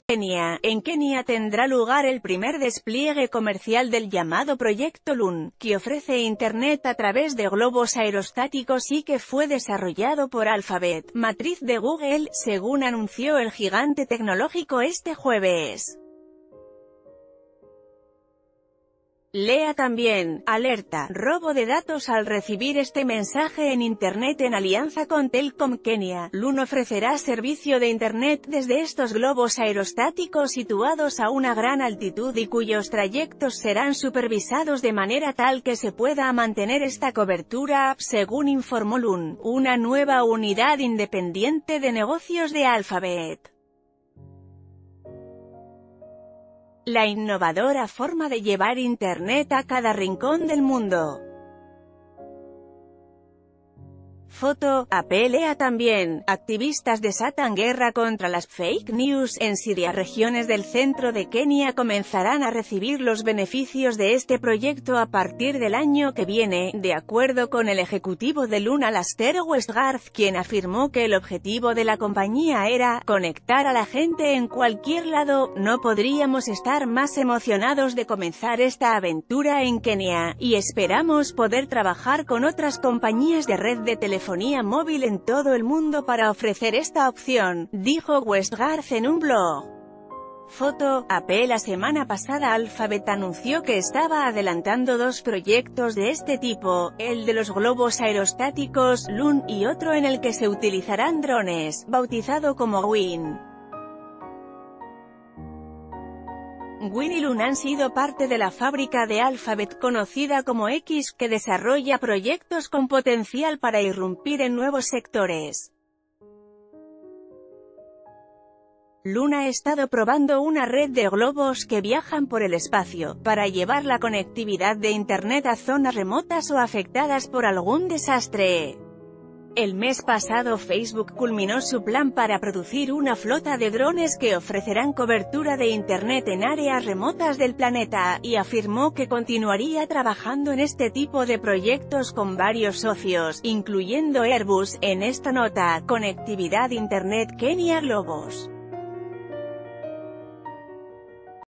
Kenia. En Kenia tendrá lugar el primer despliegue comercial del llamado Proyecto Loon, que ofrece Internet a través de globos aerostáticos y que fue desarrollado por Alphabet, matriz de Google, según anunció el gigante tecnológico este jueves. Lea también: alerta, robo de datos. Al recibir este mensaje en Internet en alianza con Telkom Kenia, Loon ofrecerá servicio de Internet desde estos globos aerostáticos situados a una gran altitud y cuyos trayectos serán supervisados de manera tal que se pueda mantener esta cobertura, según informó Loon, una nueva unidad independiente de negocios de Alphabet. La innovadora forma de llevar Internet a cada rincón del mundo. Foto, Lea también: activistas desatan guerra contra las fake news en Siria. Regiones del centro de Kenia comenzarán a recibir los beneficios de este proyecto a partir del año que viene, de acuerdo con el ejecutivo de Loon, Alastair Westgarth, quien afirmó que el objetivo de la compañía era conectar a la gente en cualquier lado. No podríamos estar más emocionados de comenzar esta aventura en Kenia, y esperamos poder trabajar con otras compañías de red de telefonía móvil en todo el mundo para ofrecer esta opción, dijo Westgarth en un blog. Foto, La semana pasada Alphabet anunció que estaba adelantando dos proyectos de este tipo, el de los globos aerostáticos, Loon, y otro en el que se utilizarán drones, bautizado como WIN. WIN y Loon han sido parte de la fábrica de Alphabet conocida como X, que desarrolla proyectos con potencial para irrumpir en nuevos sectores. Loon ha estado probando una red de globos que viajan por el espacio, para llevar la conectividad de Internet a zonas remotas o afectadas por algún desastre. El mes pasado Facebook culminó su plan para producir una flota de drones que ofrecerán cobertura de Internet en áreas remotas del planeta, y afirmó que continuaría trabajando en este tipo de proyectos con varios socios, incluyendo Airbus. En esta nota, conectividad Internet Kenia Globos.